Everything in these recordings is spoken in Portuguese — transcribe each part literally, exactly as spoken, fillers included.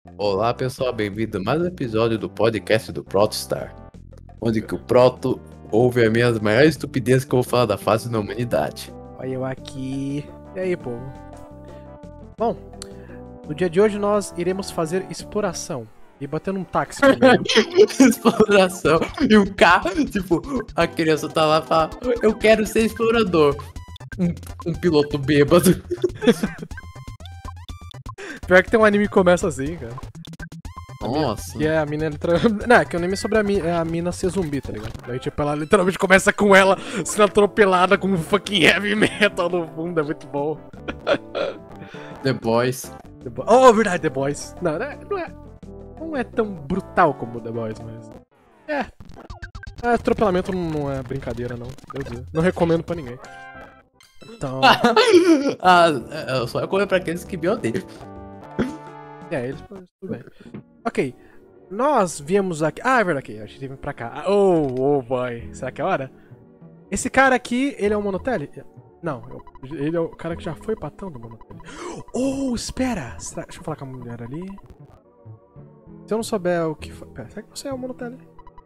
Olá pessoal, bem-vindo a mais um episódio do podcast do Protostar, onde que o Proto ouve as minhas maiores estupidezes que eu vou falar da face da humanidade. Olha eu aqui. E aí, povo? Bom, no dia de hoje nós iremos fazer exploração e bater num táxi primeiro. Exploração. E o carro, tipo, a criança tá lá e fala, eu quero ser explorador. Um, um piloto bêbado. Pior que tem um anime que começa assim, cara. Nossa. Que é a mina literalmente. Não, é que o anime é sobre a mina, a mina ser zumbi, tá ligado? Daí, tipo, ela literalmente começa com ela sendo atropelada com um fucking heavy metal no fundo, é muito bom. The Boys. The Bo- Oh, verdade, The Boys. Não, não é, não é, não é tão brutal como The Boys, mas. É. É, atropelamento não é brincadeira, não. Meu Deus. Não recomendo pra ninguém. Então. ah, eu só recomendo pra aqueles que me odeiam. É, eles tudo bem. Ok. Nós viemos aqui. Ah, é verdade, aqui. A gente veio pra cá. Oh, oh boy. Será que é hora? Esse cara aqui, ele é um Monotelli? Não, eu- ele é o cara que já foi patrão do Monotelli. Oh, espera! Será- Deixa eu falar com a mulher ali. Se eu não souber o que. fa- Pera, será que você é o Monotelli?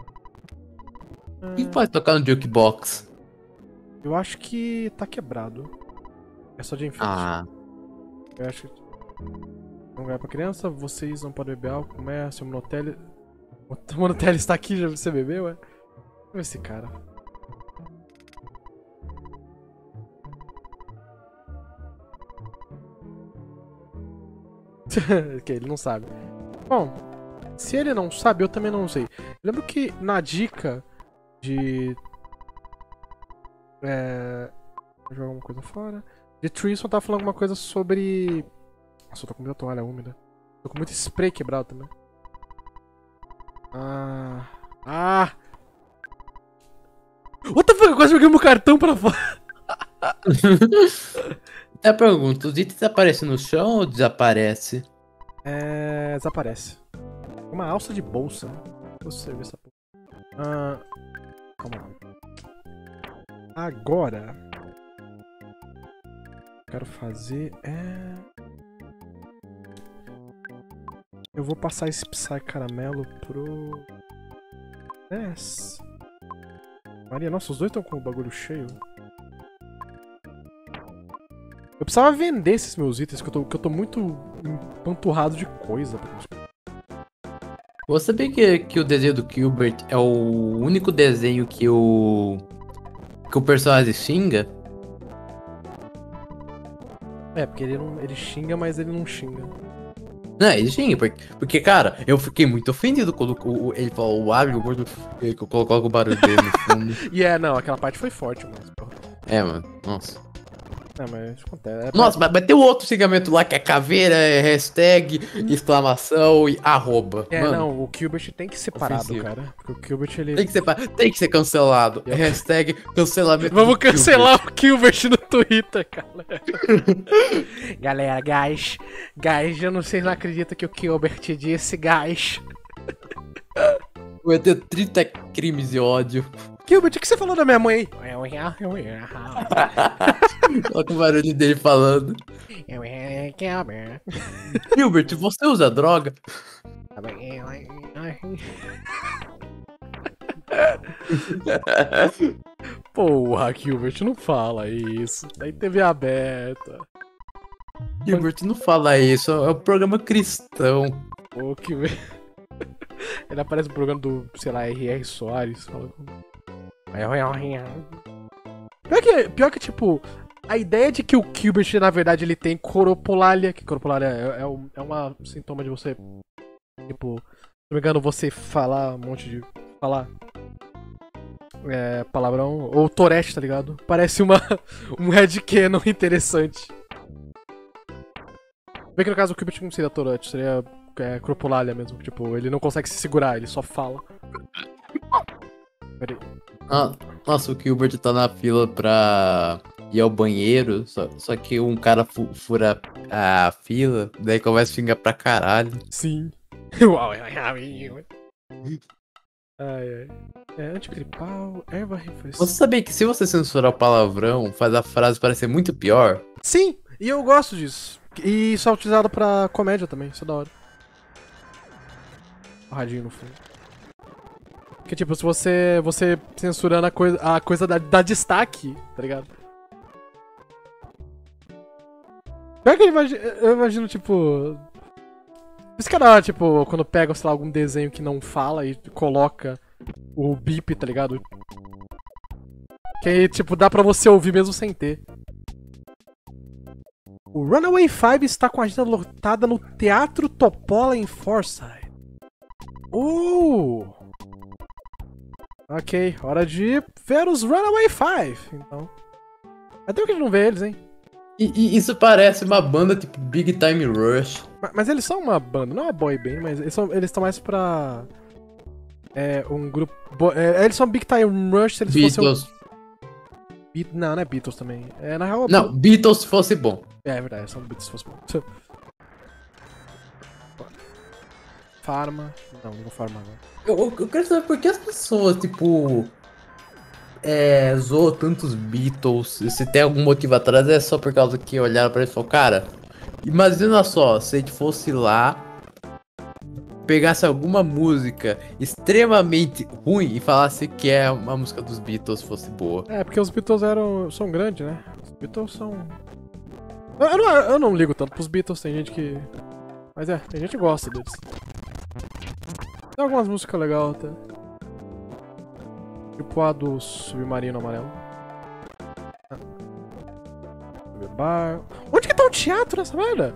O que pode tocar no Jukebox? Eu acho que tá quebrado. É só de enfeite. Ah, Eu acho que. Um lugar pra criança, vocês não podem beber álcool, comércio, o Monotelli. O Monotelli está aqui, já você bebeu, é? Olha esse cara. Ok, ele não sabe. Bom, se ele não sabe, eu também não sei. Eu lembro que na dica de. É. Vou jogar alguma coisa fora. De Treason tava falando alguma coisa sobre. Nossa, eu tô com muita toalha úmida. Tô com muito spray quebrado também. Ah. Ah! What the fuck? Eu quase joguei meu cartão pra fora. até pergunto, os itens aparecem no chão ou desaparece? É. Desaparece. Uma alça de bolsa. Você vê essa porra. Ah. Calma lá. Agora. Quero fazer é. Eu vou passar esse Psy Caramelo pro. dez. Maria, nossa, os dois estão com o bagulho cheio. Eu precisava vender esses meus itens, que eu tô, que eu tô muito empanturrado de coisa. Você sabia que, que o desenho do Gilbert é o único desenho que o. que o personagem xinga? É, porque ele, não, ele xinga, mas ele não xinga. Não, ele xinga, porque, porque cara, eu fiquei muito ofendido quando o- o- ele falou o árbitro, o gordo, que eu coloco o barulho dele no fundo. E é, não, aquela parte foi forte, mas, porra. É, mano, nossa. É, mas acontece. É, Nossa, mas, mas tem um outro xingamento lá que é caveira, é hashtag, exclamação e arroba. É, Mano, não, o Gilbert tem que ser parado, ofensivo. cara. Porque o Gilbert, ele. tem que ser, pa- tem que ser cancelado. Eu- Hashtag cancelamento. Vamos do Gilbert. cancelar o Gilbert no Twitter, galera. Galera, guys. Guys, eu não sei, não acredito que o Gilbert disse, guys. Vai ter trinta crimes de ódio. Gilbert, o que você falou da minha mãe aí? Olha o barulho dele falando. Gilbert. Gilbert, você usa droga? Porra, Gilbert, não fala isso. Tem T V aberta. Gilbert, não fala isso, é um programa cristão. Pô, Gilbert. Ele aparece no programa do, sei lá, R R Soares. Fala com... Pior que, pior que, tipo, a ideia de que o Gilbert, na verdade, ele tem coropolalia, que coropolalia é, é, um, é uma sintoma de você, tipo, se não me engano, você falar um monte de... falar é, palavrão, ou Tourette, tá ligado? Parece uma, um headcanon interessante. Bem que no caso o Gilbert não seria Tourette, seria é, cropolalia mesmo, tipo, ele não consegue se segurar, ele só fala. Peraí. Ah, nossa, o Gilbert tá na fila pra ir ao banheiro, só, só que um cara fu- fura a fila, daí começa a xingar pra caralho. Sim. Ai, ai. É antigripal, erva refrescante. Você sabia que se você censurar o palavrão, faz a frase parecer muito pior? Sim, e eu gosto disso. E isso é utilizado pra comédia também, isso é da hora. O radinho no fundo. Porque, tipo, se você, você censurando a coisa, a coisa da, da destaque, tá ligado? Pior que eu imagino, eu imagino, tipo... Isso que é da hora, tipo, quando pega, sei lá, algum desenho que não fala e coloca o bip, tá ligado? Que aí, tipo, dá pra você ouvir mesmo sem ter. O Runaway Five está com a agenda lotada no Teatro Topola em Forsyth. Uh! Ok, hora de ver os Runaway Five, então. Até tempo que a gente não vê eles, hein? E, e isso parece uma banda tipo Big Time Rush. Mas, mas eles são uma banda, não é uma boy band, mas eles são, eles estão mais pra... É, um grupo... bo- é, eles são Big Time Rush se eles Beatles. fossem... Be- não, não é Beatles também. É, na real... Não, Beatles se fosse bom. É, é verdade, são Beatles se fosse bom. Farma... Não, não vou farmar agora. Eu, eu- eu quero saber por que as pessoas, tipo. É, zoam tantos Beatles. Se tem algum motivo atrás, é só por causa que olharam pra eles e falaram, cara, imagina só, se a gente fosse lá, pegasse alguma música extremamente ruim e falasse que é uma música dos Beatles fosse boa. É, porque os Beatles eram, são grandes, né? Os Beatles são... Eu, eu não, eu não ligo tanto pros Beatles, tem gente que... Mas é, tem gente que gosta deles. Tem algumas músicas legais até. Tipo a do Submarino Amarelo. Bar... Onde que tá o teatro nessa merda?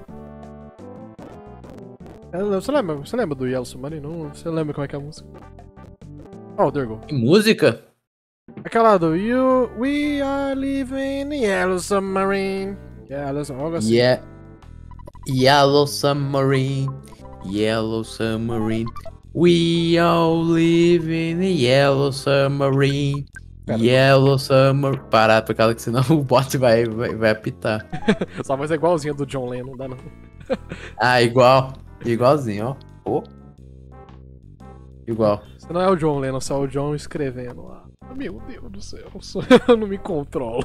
Você lembra, você lembra do Yellow Submarino? Você lembra como é que é a música? Oh, there you go. Que música? Aquela do You, We are living in Yellow Submarine. Yellow Submarine. Assim. Yeah. Yellow Submarine. Yellow Submarine. We all live in a Yellow Submarine. Pera, Yellow Summer. Parar por causa que senão o bot vai, vai, vai apitar. Sua voz é igualzinha do John Lennon, não dá não. Ah, igual. Igualzinho, ó. Oh. Igual. Você não é o John Lennon, você é o John escrevendo lá. Meu Deus do céu, eu não me controlo.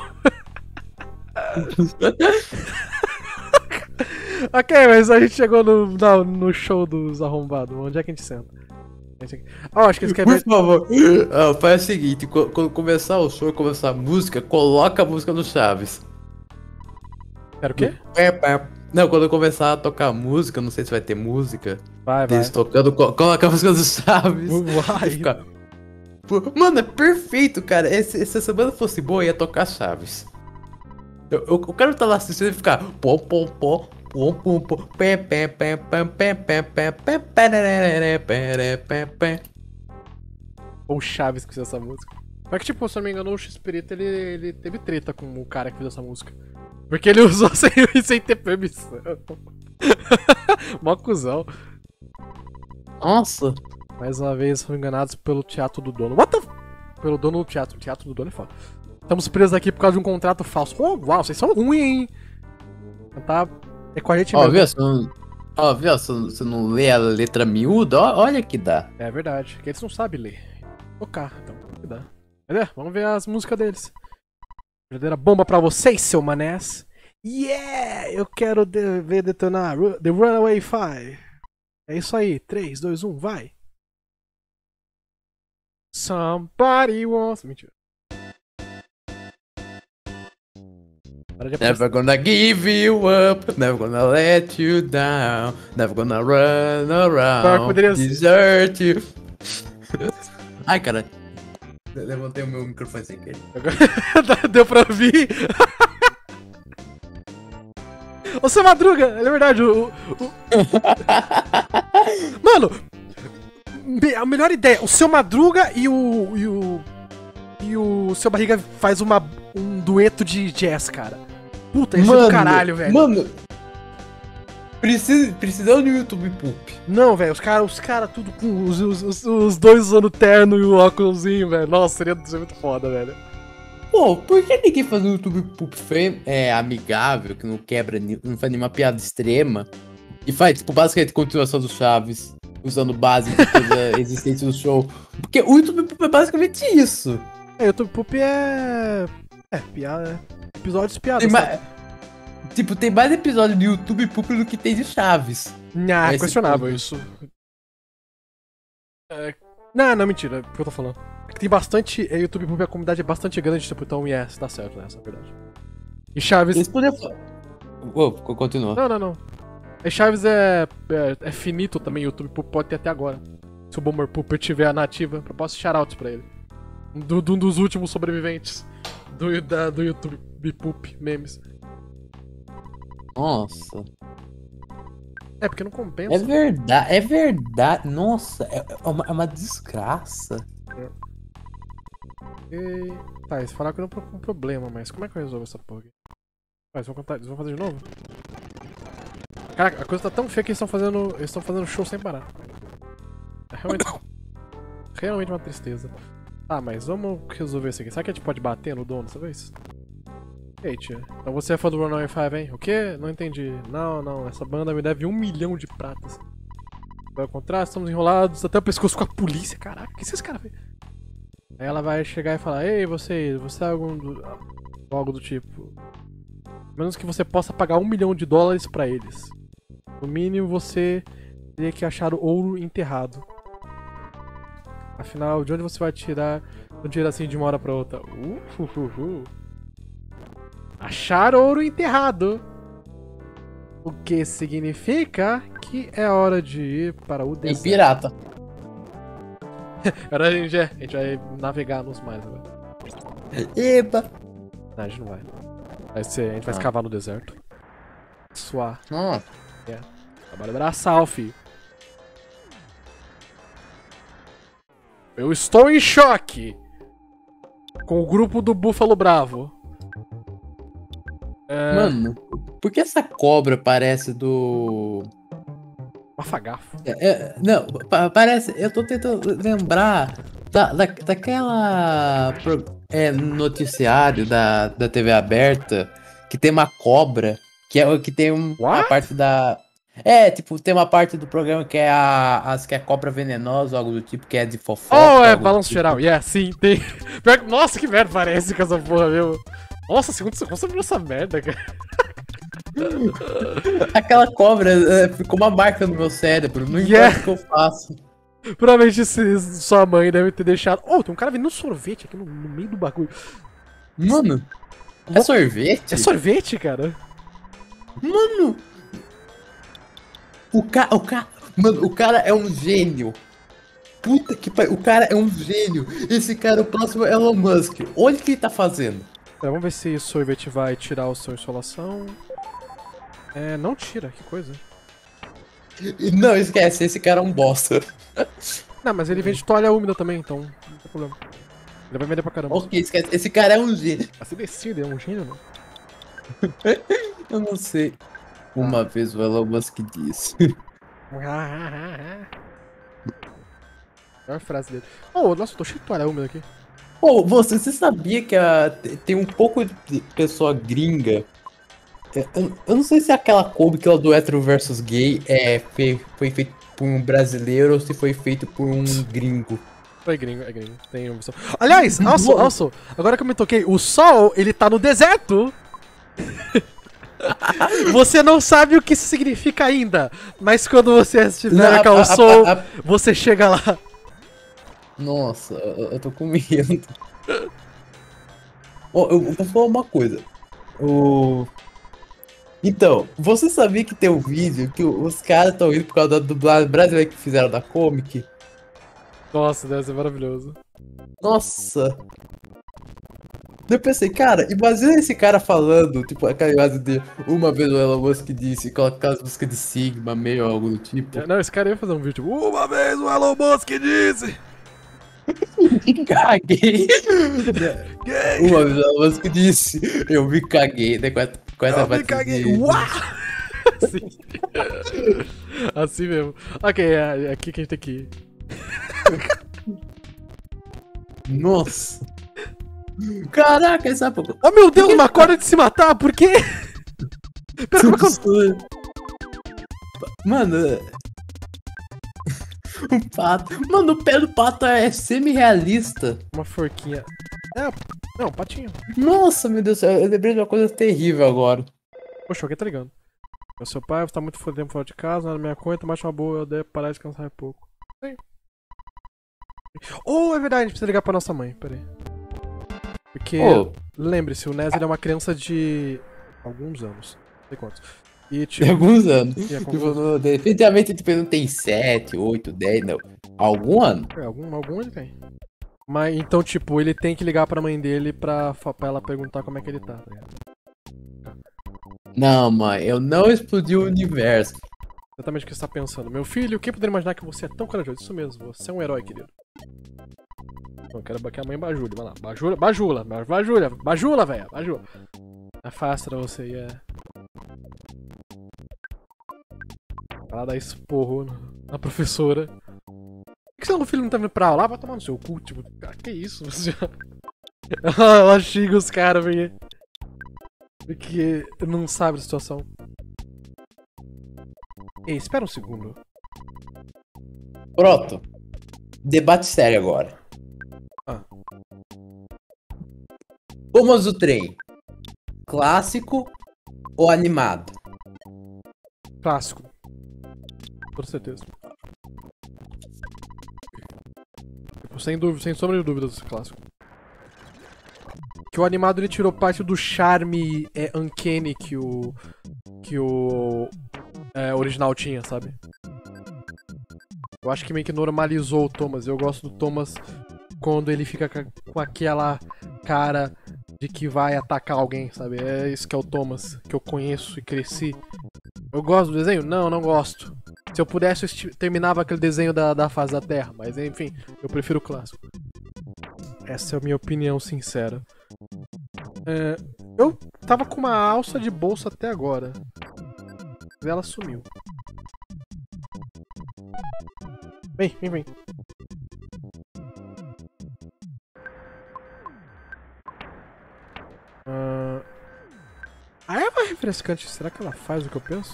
Ok, mas a gente chegou no, no, no show dos arrombados. Onde é que a gente senta? Oh, acho que eles querem Por favor, ah, faz o seguinte, qu- quando começar o show, começar a música, coloca a música do Chaves. Quero o quê? Pé, pé. Não, quando começar a tocar a música, não sei se vai ter música, Vai, vai. eles tocando, co- coloca a música do Chaves. Vai. E fica- Pô, mano, é perfeito, cara. Esse- se essa banda fosse boa, ia tocar Chaves. Eu, eu, eu quero estar lá assistindo e ficar pom pom pom pom pom pom pé pé pé pé pé pé pé pé pé pé pé pé. Ou o Chaves que fez essa música. Mas que, tipo, se eu não me engano, o X-Pirito, ele, ele teve treta com o cara que fez essa música. Porque ele usou sem, sem ter permissão. Mó cuzão. Nossa. Mais uma vez, foram enganados pelo teatro do dono. What the f... Pelo dono do teatro. O teatro do dono é foda. Estamos presos aqui por causa de um contrato falso. Oh, uau, vocês são ruins, hein? Tá... É com a gente Ó, mesmo. viu? Você não, ó, viu? Você não- você não lê a letra miúda? Ó, olha que dá. É verdade, que eles não sabem ler. Tocar, então, que dá. Mas é, vamos ver as músicas deles. Verdadeira bomba pra vocês, seu manés. Yeah! Eu quero de- ver detonar Ru- The Runaway Five. É isso aí, três, dois, um, vai! Somebody wants... Mentira. Para de apostar. Never gonna give you up, never gonna let you down, never gonna run Claro que around, poderia ser. desert you. Ai, cara. Eu levantei o meu microfone sem querer. Deu pra ouvir? Ô, seu Madruga, é verdade, o... o- o- Mano, me- a melhor ideia, o seu Madruga e o... e o... e o seu Barriga faz uma, um dueto de jazz, cara. Puta, isso é do caralho, velho. Mano, precisa, precisamos de um YouTube Poop. Não, velho, os caras os cara tudo com os, os, os- os dois usando terno e o óculosinho, velho. Nossa, seria, seria muito foda, velho. Pô, por que ninguém faz um YouTube Poop fe- é, amigável, que não quebra, ni- não faz nenhuma piada extrema? E faz, tipo, basicamente continuação do Chaves, usando base de coisa existente no show. Porque o YouTube Poop é basicamente isso. É, YouTube Poop é... É, piada... Episódios piadas, Tem sabe? mais, tipo, tem mais episódio de YouTube Poop do que tem de Chaves. Nha, Esse questionável ponto. isso. É... Não, não, mentira, é o que eu tô falando. É que tem bastante. É, YouTube Poop, a comunidade é bastante grande, tipo, então, yes, dá certo, né? Essa é a verdade. E Chaves. Eles poderiam falar. Oh, continua. Não, não, não. E Chaves é, é, é finito também, o YouTube Poop pode ter até agora. Se o Boomer Pooper tiver a nativa, eu posso shoutouts pra ele. Do, do, um dos últimos sobreviventes do, da, do YouTube Poop memes. Nossa. É, porque não compensa. É verdade, é verdade. Nossa, é, é, uma, é uma desgraça. E... Tá, eles falaram que não tem um problema, mas como é que eu resolvo essa porra aqui? Ah, eles vão, contar, eles vão fazer de novo? Caraca, a coisa tá tão feia que eles estão fazendo. Eles estão fazendo show sem parar. É realmente. Realmente uma tristeza. Tá, mas vamos resolver isso aqui. Será que a gente pode bater no dono dessa vez? Ei, tia. Então você é fã do Runaway Five, hein? O quê? Não entendi. Não, não. Essa banda me deve um milhão de pratas. Vai ao contrário, estamos enrolados até o pescoço com a polícia. Caraca, o que esses caras fez? Aí ela vai chegar e falar: Ei, você, você é algum do... algo do tipo. Menos que você possa pagar um milhão de dólares pra eles. No mínimo, você teria que achar o ouro enterrado. Afinal, de onde você vai tirar? Não tira assim de uma hora pra outra. Uh, uh, uh, uh. Achar ouro enterrado. O que significa que é hora de ir para o deserto. E pirata. Agora a gente, é, a gente vai navegar nos mares agora. Eba. Não, a gente não vai. Vai ser, a gente vai Ah. escavar no deserto. Suar. Nossa. Yeah. Trabalho braçal, fi. Eu estou em choque com o grupo do Búfalo Bravo. É... Mano, por que essa cobra parece do. Mafagafo. É, é, não, pa- parece. Eu tô tentando lembrar da, da, daquela pro- é, noticiário da, da T V aberta que tem uma cobra, que é o que tem um, a What? parte da. É, tipo, tem uma parte do programa que é a, as que é cobra venenosa, algo do tipo, que é de fofoca. Oh, é algo do balanço tipo. geral. Yeah, sim, tem. Pior que- Nossa, que merda parece com essa porra, meu. Nossa, segundo você consegue ver essa merda, cara. Aquela cobra é, ficou uma marca no meu cérebro, não Yeah. importa o que eu faço. Provavelmente se- sua mãe deve ter deixado. Oh, tem um cara vendendo sorvete aqui no, no meio do bagulho. Mano, é sorvete? É sorvete, cara? Mano! O cara, o cara, mano, o cara é um gênio. Puta que pariu, o cara é um gênio. Esse cara é o próximo Elon Musk. Olha o que ele tá fazendo. Tá, vamos ver se sorvete vai tirar o seu insolação. É, não tira, que coisa. E não, esquece, esse cara é um bosta. Não, mas ele vende toalha úmida também, então não tem problema. Ele vai vender pra caramba. Ok, esquece, esse cara é um gênio. Assim decide, é um gênio, não? Eu não sei. Uma vez o Elon Musk disse. Melhor frase dele. Oh, nossa, eu tô cheio de toalha úmida aqui. Pô, você, você sabia que a, te- tem um pouco de pessoa gringa? É, Eu, eu não sei se é aquela Kombi que é do hétero versus gay é, fe- foi feito por um brasileiro ou se foi feito por um gringo. É gringo, é gringo. Tem uma opção. Aliás, also, also, agora que eu me toquei, o sol, ele tá no deserto. Você não sabe o que isso significa ainda, mas quando você estiver Não, cá a- ao a- sol, a- a- você chega lá. Nossa, eu, eu tô com medo. Ó, eu, eu vou falar uma coisa. O... Então, você sabia que tem um vídeo que os caras estão indo por causa da dublagem brasileira que fizeram da Comic? Nossa, deve ser maravilhoso. Nossa! Eu pensei, cara, imagina esse cara falando, tipo, aquela imagem de uma vez o Elon Musk disse, coloca aquelas músicas de Sigma, meio algo do tipo. Não, esse cara ia fazer um vídeo. Tipo, uma vez o Elon Musk disse. Caguei! Gay. Uma vez o Elon Musk disse, eu me caguei, né, com essa, com essa Eu me batida caguei. de- Uau! Assim. Assim mesmo. Ok, é, é aqui que a gente tem que ir. Nossa! Caraca, essa porra. Oh meu Deus, uma corda de se matar, por quê? Pera, como é que eu... Mano. O pato. Mano, o pé do pato é semi-realista. Uma forquinha. É, não, patinho. Nossa, meu Deus do céu, eu lembrei de uma coisa terrível agora. Poxa, alguém tá ligando. É o seu pai, você tá muito tempo fora de casa, na minha conta, mais uma boa, eu devo parar de descansar um pouco. Sim. Oh, é verdade, a gente precisa ligar pra nossa mãe, peraí. Porque, Pô, lembre-se, o Ness ele é uma criança de alguns anos, não sei quantos. E, tem tipo, alguns anos. e é com Tipo, alguns- no- definitivamente tipo, ele não tem sete, oito, dez, não. Algum ano? é, algum, algum ele tem. Mas, então, tipo, ele tem que ligar pra mãe dele pra, fa- pra ela perguntar como é que ele tá, tá ligado? Não, mãe, eu não explodi o universo. Exatamente o que você tá pensando. Meu filho, quem poderia imaginar que você é tão corajoso? Isso mesmo, você é um herói, querido. Eu quero que a mãe bajule, vai lá. Bajula, bajula, bajula, bajula, velho, bajula. Afasta pra você e é. Vai lá dar esporro na professora. Por que seu filho não tá vindo pra aula? Ah, vai tomar no seu cu, tipo, cara, que isso? Você já... Ela xinga os caras, velho. Porque não sabe a situação. Ei, espera um segundo. Pronto. Debate sério agora. Ah. Thomas o Trem. Clássico ou animado? Clássico. Com certeza. Tipo, sem dúvida, sem sombra de dúvidas, clássico. Que o animado ele tirou parte do charme é, uncanny que o. que o. É, original tinha, sabe? Eu acho que meio que normalizou o Thomas. Eu gosto do Thomas quando ele fica com aquela cara de que vai atacar alguém, sabe? É isso que é o Thomas, que eu conheço e cresci. Eu gosto do desenho? Não, não gosto. Se eu pudesse, eu terminava aquele desenho da, da fase da Terra, mas enfim, eu prefiro o clássico. Essa é a minha opinião sincera. É, eu tava com uma alça de bolsa até agora. Mas ela sumiu. Vem, vem, vem. Uh... A erva refrescante, será que ela faz o que eu penso?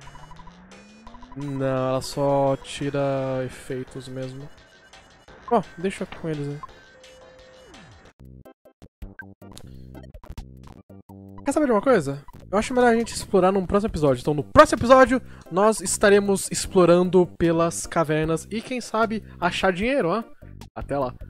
Não, ela só tira efeitos mesmo. Ó, oh, deixa com eles aí. Quer saber de uma coisa? Eu acho melhor a gente explorar num próximo episódio. Então, no próximo episódio, nós estaremos explorando pelas cavernas e, quem sabe, achar dinheiro, ó. Até lá.